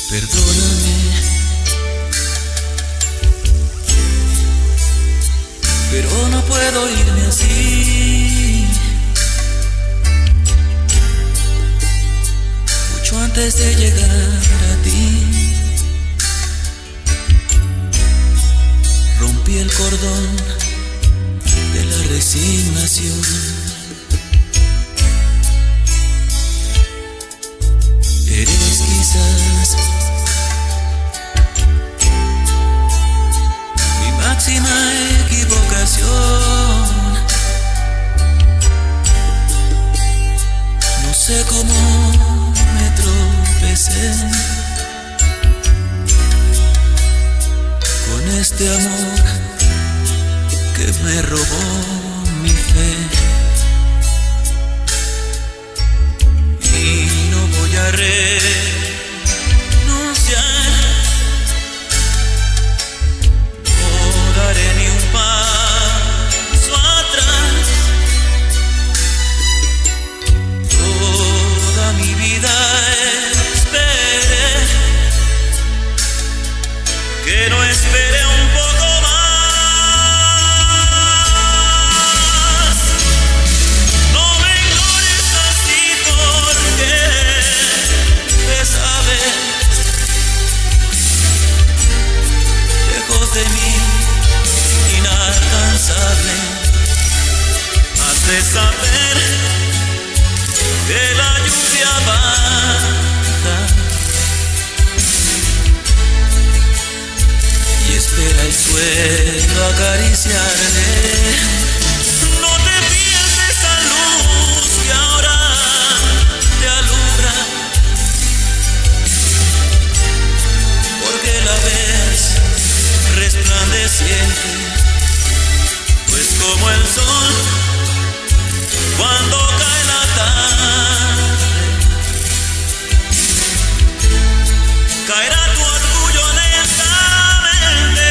Perdóname, pero no puedo irme así. Mucho antes de llegar a ti, rompí el cordón de la resignación. Eres quizás mi máxima equivocación. No sé cómo me tropecé con este amor que me robó mi fe. Y no voy a renunciar, no daré ni un paso atrás. Toda mi vida esperé, que no espere un poco más. No me ignores así, porque te sabes lejos de mí, inalcanzable. Has de saber que la lluvia baja y espera el suelo acariciarle. No te fíes de esa luz que ahora te alumbra, porque la ves resplandeciente, pues como el sol cuando cae la tarde, caerá tu orgullo lentamente.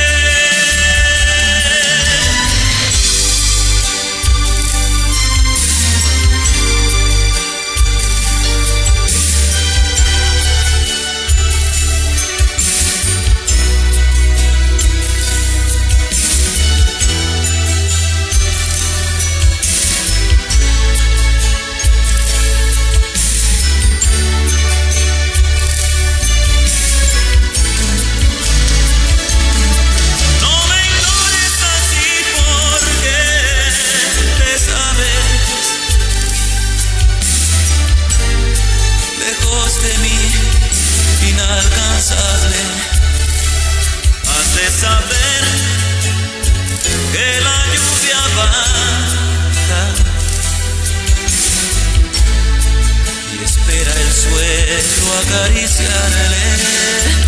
De mí, inalcanzable. Has de saber que la lluvia baja y espera el suelo acariciarle.